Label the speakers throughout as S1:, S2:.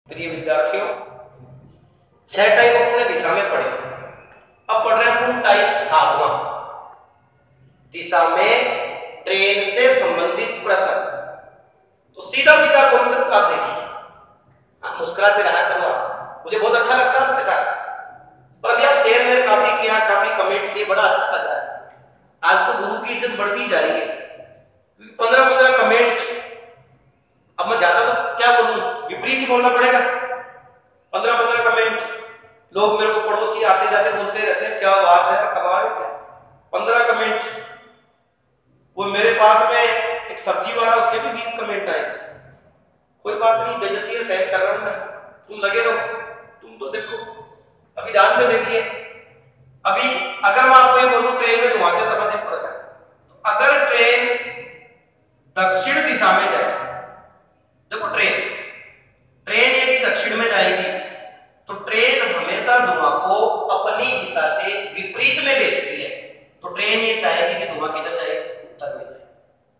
S1: प्रिय विद्यार्थियों, 6 टाइप अपने दिशा में पढ़े। अब पढ़ रहे हैं अपन टाइप 7वां, दिशा में ट्रेन से संबंधित प्रश्न। तो सीधा सीधा कॉन्सेप्ट आप देखिए। मुस्कुराते रहा करो, मुझे बहुत अच्छा लगता है आपके साथ। पर अभी आप शेयर में काफी किया, काफी कमेंट किए, बड़ा अच्छा लग रहा है। आज तो गुरु की इज्जत बढ़ती जा रही है। 15-15 कमेंट। अब मैं ज्यादा तो क्या बोलूं, विपरीत ही बोलना पड़ेगा। 15-15 कमेंट, लोग मेरे को पड़ोसी आते जाते बोलते रहते हैं, क्या बात है, कमाल है क्या। 15 कमेंट। वो मेरे पास में एक सब्जी वाला, उसके भी 20 कमेंट आए थे। कोई बात नहीं, बेइज्जती है, सहन कर रहा हूं मैं, तुम लगे रहो। तुम तो देखो, अभी ध्यान से देखिए। अभी अगर मैं आपको ये बोलूं ट्रेन में धुआं से संबंधित प्रश्न, तो अगर ट्रेन दक्षिण दिशा में जाए, देखो ट्रेन यदि दक्षिण में जाएगी तो ट्रेन हमेशा धुआं को अपनी दिशा से विपरीत में भेजती है। तो ट्रेन ये चाहेगी कि धुआं किधर जाए, उत्तर में जाए।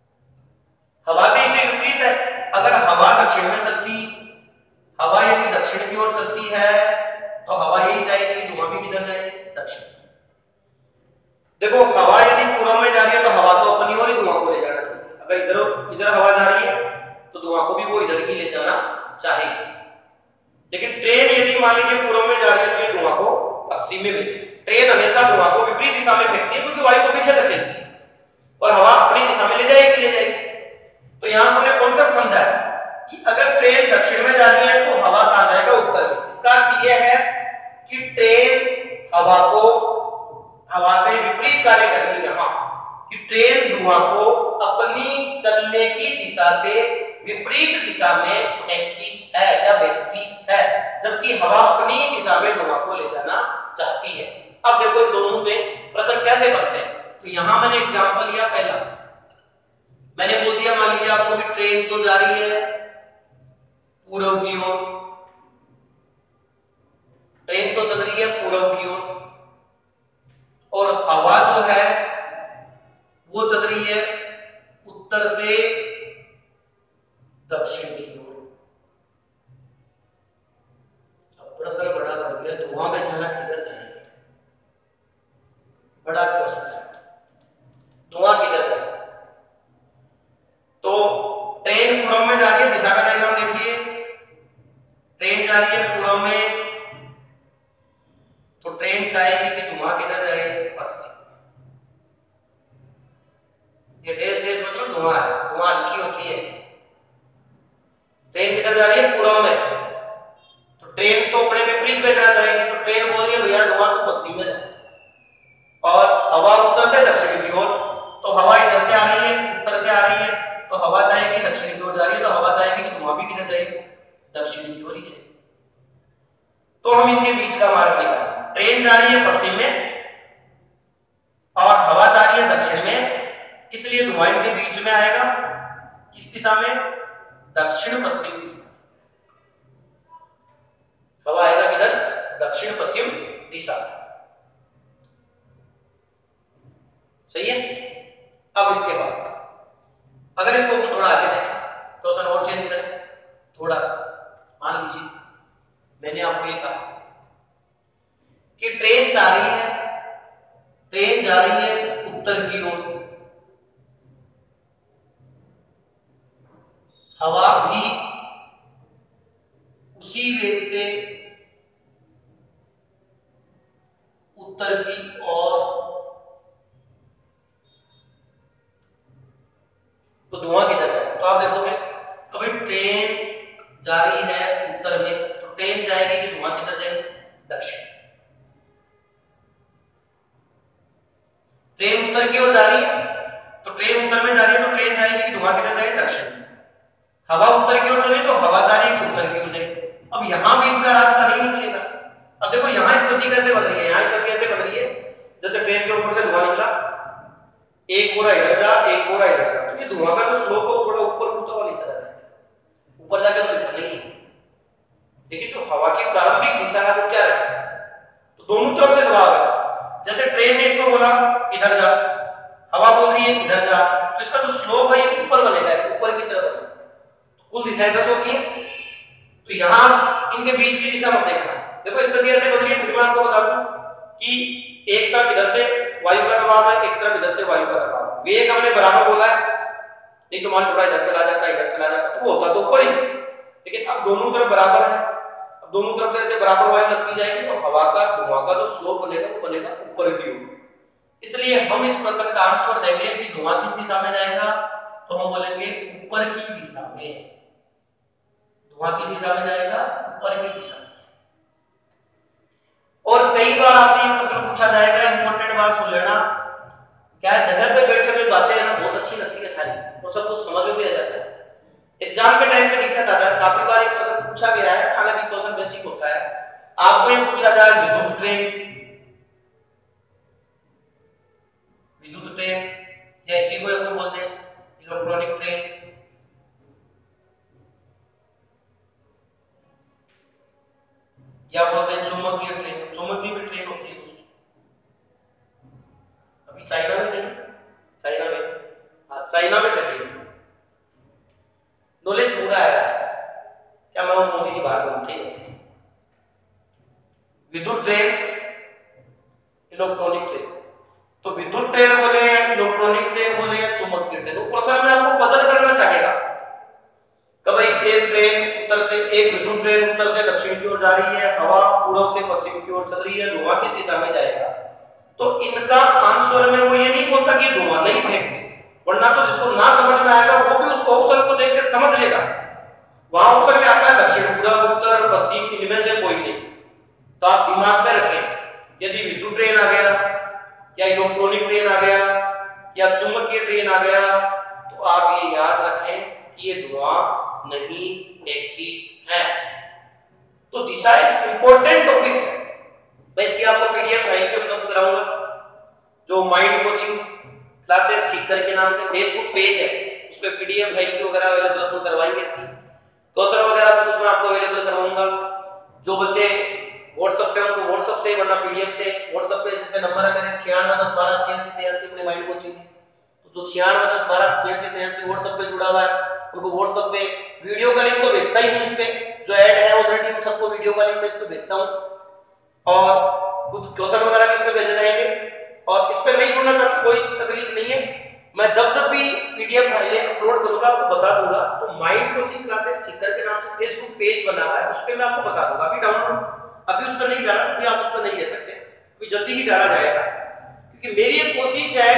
S1: हवा से इसे विपरीत है। अगर हवा दक्षिण में चलती, हवा यदि दक्षिण की ओर चलती है तो हवा यही चाहेगी कि धुआं भी किधर जाए, दक्षिण। देखो हवा यदि पूर्व में जा रही है तो हवा तो अपनी ओर ही धुआं को ले जाना चाहिए। अगर इधर हवा जा रही है तो धुआं को भी वो इधर ही ले जाना चाहेगी। लेकिन ट्रेन यदि मान लीजिए पूर्व में जा रही है तो ये धुआं को पश्चिम में भेजे। ट्रेन हमेशा धुआं को विपरीत दिशा में फेंकती है, क्योंकि वायु को पीछे धकेलती है और हवा अपनी दिशा में ले जाएगी। तो यहां हमने कॉन्सेप्ट समझा है कि अगर ट्रेन दक्षिण में जा रही है तो हवा कहां जाएगा, उत्तर में। इसका अर्थ यह है कि ट्रेन हवा से विपरीत कार्य कर रही है यहां, कि ट्रेन धुआं को अपनी चलने की दिशा से विपरीत दिशा में फेंकती है या भेजती है, जबकि हवा अपनी दिशा में धुआं को ले जाना चाहती है। अब देखो दोनों में प्रश्न कैसे बनते हैं। तो यहां मैंने एग्जांपल लिया पहला, मैंने बोल दिया मान लीजिए आपको कि ट्रेन तो जा रही है पूर्व की ओर, ट्रेन तो चल रही है पूर्व की ओर, और हवा जो है वो चल रही है उत्तर से दक्षिण की ओर। अब प्रश्न बड़ा कर दिया, धुआं बेचारा किधर जाएगा, बड़ा क्वेश्चन है, धुआं किधर जाएगा। तो ट्रेन पूर्व में जा रही है, दिशा का डायग्राम देखिए। ट्रेन जा रही है पूर्व में, तो ट्रेन चाहेगी कि धुआं किधर जाए, पश्चिम। ये डैश मतलब धुआं है, धुआं हल्की होती है। ट्रेन किधर जा रही है, पूर्व में, तो ट्रेन तो अपने विपरीत भेजना चाहेगी। तो ट्रेन बोल रही है भैया धुआं तो पश्चिम में जाए, और हवा उत्तर से दक्षिण की ओर। तो हवा इधर से आ रही है, उत्तर से आ रही है, तो हवा चाहेगी दक्षिण की ओर जा रही है, तो हवा चाहेगी कि धुआं भी किधर जाए, दक्षिण की ओर ही जाए। तो हम इनके बीच का मार्ग निकालें। ट्रेन जा रही है पश्चिम में और हवा जा रही है दक्षिण में, इसलिए धुआं इनके बीच में आएगा। किस दिशा में, दक्षिण पश्चिम दिशा। हवा आएगा किधर, दक्षिण पश्चिम दिशा। सही है। अब इसके बाद अगर इसको थोड़ा आगे देखें, क्वेश्चन और चेंज करें थोड़ा सा। मान लीजिए मैंने आपको ये कहा कि ट्रेन जा रही है उत्तर की ओर, हवा भी उसी वेग से उत्तर की ओर, तो धुआं किधर जाए। तो आप देखोगे कभी ट्रेन जा रही है उत्तर में, तो ट्रेन चाहेगी कि धुआं किधर जाए, दक्षिण। ट्रेन उत्तर की ओर जा रही है, तो ट्रेन उत्तर में जा रही है, तो ट्रेन चाहेगी कि धुआं किधर जाए, दक्षिण। हवा उत्तर की ओर चली तो हवा जा रही है कि उत्तर की ओर जाए। अब यहां बीच का रास्ता नहीं निकलेगा। अब देखो यहां स्थिति कैसे बदल रही है, यहां स्थिति ऐसे बदल रही है जैसे ट्रेन के ऊपर से धुआं निकला, एक बोरा इधर जा, एक बोरा इधर जा, तो ये धुआं का जो स्लोप है थोड़ा ऊपर उठता हुआ नीचे जाता है, ऊपर जाके तो लिखा नहीं है। लेकिन जो हवा की प्रारंभिक दिशा है वो क्या है, तो दोनों तरफ से दबाव है। जैसे ट्रेन ने इसको बोला इधर जा, हवा बोल रही है इधर जा, तो इसका जो स्लोप है ये ऊपर बनेगा, इसके ऊपर की तरफ। कुल दिशाएं 10 होती है, तो यहाँ इनके बीच की दिशा मत देखना। देखो स्थिति ऐसे बदली है, मैं आपको बता दूं कि एक तरफ इधर से वायु का दबाव है, एक तरफ इधर से वायु का दबाव है। वेग हमने बराबर बोला है, नहीं तो मान थोड़ा इधर चला जाता है, इधर चला जाता तो वो होता तो ऊपर ही, लेकिन अब दोनों तरफ बराबर है। अब दोनों तरफ से ऐसे बराबर वायु लगती जाएगी तो हवा का धुआं का जो स्लोप बनेगा वो बनेगा ऊपर की ओर। इसलिए हम इस प्रश्न का आंसर देंगे कि धुआं किस दिशा में जाएगा, तो हम बोलेंगे ऊपर की दिशा में। धुआं किस दिशा में जाएगा, ऊपर की दिशा में। और कई बार आपसे ये प्रश्न पूछा जाएगा, इंपॉर्टेंट बात सुन लेना, क्या जगह पे बैठे हुए बातें ना बहुत अच्छी लगती है सारी, और सब कुछ समझ में भी आ जाता है। एग्जाम के टाइम पे दिक्कत आता है, काफी बार ये प्रश्न पूछा गया है, हालांकि क्वेश्चन बेसिक होता है। आपको ये पूछा जाए विद्युत ट्रेन या इसी को हम बोलते हैं इलेक्ट्रॉनिक ट्रेन, या बोलते हैं चुंबकीय ट्रेन। चुंबकीय भी ट्रेन होती है दोस्तों। अभी चाइना में चली, चाइना में, हाँ चाइना में चली, नॉलेज पूरा आएगा। क्या मैं मोदी जी बात करूं, ठीक है। विद्युत ट्रेन, इलेक्ट्रॉनिक ट्रेन, तो विद्युत ट्रेन बोले या इलेक्ट्रॉनिक ट्रेन बोले या चुंबकीय ट्रेन, वो प्रश्न में आपको पजल करना चाहेगा कि भाई एक ट्रेन उत्तर से, एक विद्युत ट्रेन उत्तर से दक्षिण की ओर जा रही है, हवा पूर्व से पश्चिम की ओर चल रही है, धुआं किस दिशा में जाएगा। तो इनका आंसर में वो ये नहीं बोलता कि धुआं नहीं फेंकते, वरना तो जिसको ना समझ में आएगा वो भी उस ऑप्शन को देख के समझ लेगा। वहां ऑप्शन में आता है दक्षिण, पूर्व, उत्तर, पश्चिम, इनमें से कोई नहीं। तो आप दिमाग में रखें, यदि विद्युत ट्रेन आ गया या इलेक्ट्रॉनिक ट्रेन आ गया या चुंबकीय ट्रेन आ गया, तो आप ये याद रखें कि ये धुआं नहीं फेंकती है। तो दिशा एक इंपॉर्टेंट टॉपिक है। मैं इसकी आपको पीडीएफ फाइल पे उपलब्ध कराऊंगा, जो माइंड कोचिंग क्लासेस सीकर के नाम से फेसबुक पेज है, उस पे पीडीएफ फाइल की वगैरह अवेलेबल करवाएंगे। इसकी क्वेश्चन वगैरह कुछ मैं आपको अवेलेबल करवाऊंगा। जो बच्चे व्हाट्सएप पे, उनको व्हाट्सएप से, वरना पीडीएफ से, व्हाट्सएप पे जैसे नंबर है मेरे 9610128683 अपने माइंड कोचिंग, तो जो 9610128683 व्हाट्सएप पे जुड़ा हुआ है उनको व्हाट्सएप पे वीडियो का लिंक तो भेजता ही हूं। इस पे जो ऐड है ऑलरेडी उन सबको वीडियो का लिंक मैं इस पे भेजता हूं, और कुछ क्वेश्चन वगैरह भी इस पे भेजे जाएंगे। और इस पे नहीं जुड़ना चाहते कोई तकलीफ नहीं है, मैं जब जब भी पीडीएफ फाइलें अपलोड करूंगा आपको बता दूंगा। तो माइंड कोचिंग क्लासेस सीकर के नाम से फेसबुक पेज बना हुआ है, उस पे मैं आपको बता दूंगा। अभी डाउनलोड अभी उस पर नहीं डाला, अभी आप उस पर नहीं ले सकते, अभी जल्दी ही डाला जाएगा। क्योंकि मेरी एक कोशिश है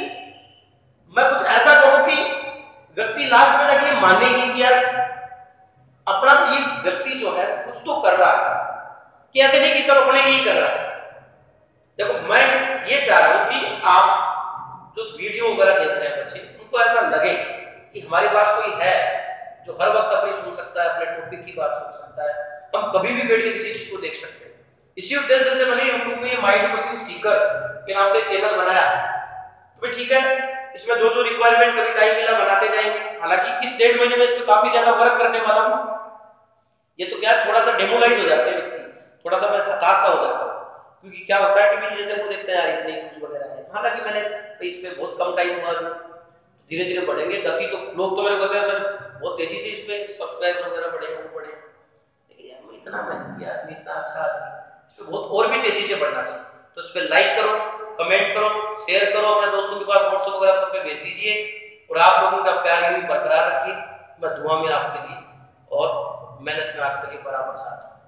S1: कि मैं कुछ ऐसा करूं कि व्यक्ति लास्ट में जाके माने ही कि यार अपना ये व्यक्ति जो है कुछ तो कर रहा है, कि ऐसे नहीं कि सब अपने लिए ही कर रहा है। देखो मैं ये चाह रहा हूं कि आप जो वीडियो वगैरह देख रहे हैं बच्चे, उनको ऐसा लगे कि हमारे पास कोई है जो हर वक्त अपनी सुन सकता है, अपने टॉपिक की बात सुन सकता है, हम कभी भी बैठ के किसी चीज को देख सकते हैं। इसी उद्देश्य से मैंने यूट्यूब में माइंड कोचिंग सीकर के नाम से चैनल बनाया। तो ठीक है, इसमें जो जो रिक्वायरमेंट कभी टाइम मिला बनाते जाएंगे। हालांकि इस 1.5 महीने में इस पे काफी ज्यादा वर्क करने वाला हूं। ये तो क्या थोड़ा सा डेमोलाइज हो जाते हैं व्यक्ति, थोड़ा सा मैं हताश सा हो जाता हूं, क्योंकि क्या होता है कि भी जैसे वो देखते हैं यार इतने यूज वगैरह है। हालांकि मैंने इस पे बहुत कम टाइम हुआ, धीरे धीरे बढ़ेंगे गति। तो लोग तो मेरे को कहते हैं सर बहुत तेजी से इस पे सब्सक्राइबर वगैरह बढ़ेंगे, वो बढ़े, लेकिन यार मैं इतना मेहनती आदमी, इतना अच्छा आदमी, इस पे बहुत और भी तेजी से बढ़ना चाहिए। तो इस पे लाइक करो, कमेंट करो, शेयर करो, अपने दोस्तों के पास व्हाट्सएप वगैरह सब पे भेज दीजिए। और आप लोगों का प्यार यूं ही बरकरार रखिए। मैं दुआ में आपके लिए और मेहनत में आपके लिए बराबर साथ हूं।